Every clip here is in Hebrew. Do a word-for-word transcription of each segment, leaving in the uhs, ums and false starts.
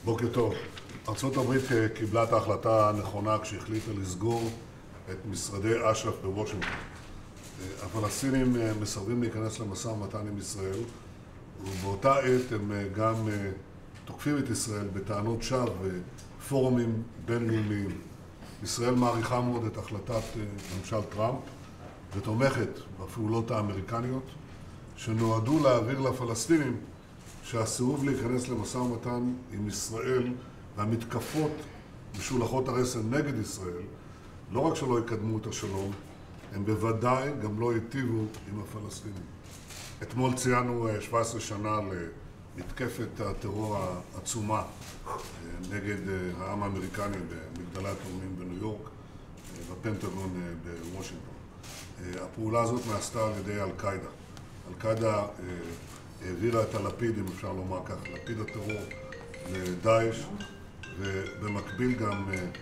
בוקר טוב. ארצות הברית קיבלה את ההחלטה הנכונה כשהחליטה לסגור את משרדי אש"ף בוושינגטון. הפלסטינים מסרבים להיכנס למשא ומתן עם ישראל, ובאותה עת הם גם תוקפים את ישראל בטענות שווא בפורומים בינלאומיים. ישראל מעריכה מאוד את החלטת ממשל טראמפ ותומכת בפעולות האמריקניות שנועדו להעביר לפלסטינים שהסירוב להיכנס למשא ומתן עם ישראל והמתקפות משולחות הרסן נגד ישראל לא רק שלא יקדמו את השלום, הם בוודאי גם לא ייטיבו עם הפלסטינים. אתמול ציינו שבע עשרה שנה למתקפת הטרור העצומה נגד העם האמריקני במגדלי התאומים בניו יורק, בפנטגון בוושינגטון. הפעולה הזאת נעשתה על ידי אל-קאעידה. אל-קאעידה העבירה את הלפיד, אם אפשר לומר כך, לפיד הטרור לדאעש, ובמקביל גם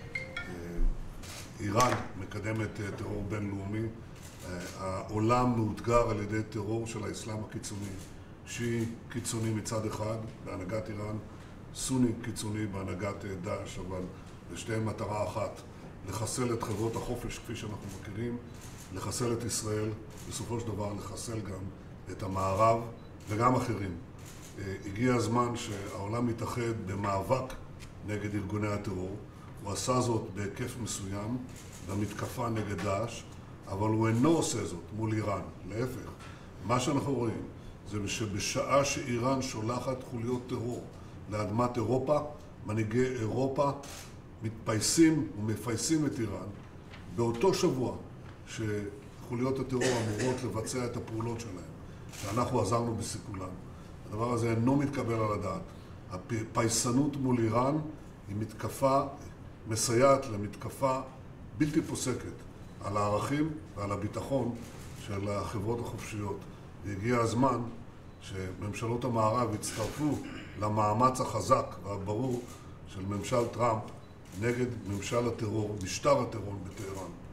איראן מקדמת טרור בינלאומי. העולם מאותגר על ידי טרור של האסלאם הקיצוני, שיעי קיצוני מצד אחד בהנהגת איראן, סוני קיצוני בהנהגת דאעש, אבל לשתיהן מטרה אחת, לחסל את חברות החופש כפי שאנחנו מכירים, לחסל את ישראל, בסופו של דבר לחסל גם את המערב וגם אחרים. הגיע הזמן שהעולם מתאחד במאבק נגד ארגוני הטרור. הוא עשה זאת בהיקף מסוים במתקפה נגד דאעש, אבל הוא אינו עושה זאת מול איראן. להפך, מה שאנחנו רואים זה שבשעה שאיראן שולחת חוליות טרור לאדמת אירופה, מנהיגי אירופה מתפייסים ומפייסים את איראן באותו שבוע שחוליות הטרור אמורות לבצע את הפעולות שלהם, שאנחנו עזרנו בסיכולן. הדבר הזה אינו מתקבל על הדעת. הפייסנות מול איראן היא מתקפה, מסייעת למתקפה בלתי פוסקת על הערכים ועל הביטחון של החברות החופשיות. והגיע הזמן שממשלות המערב יצטרפו למאמץ החזק והברור של ממשל טראמפ נגד ממשל הטרור, משטר הטרור בטהרן.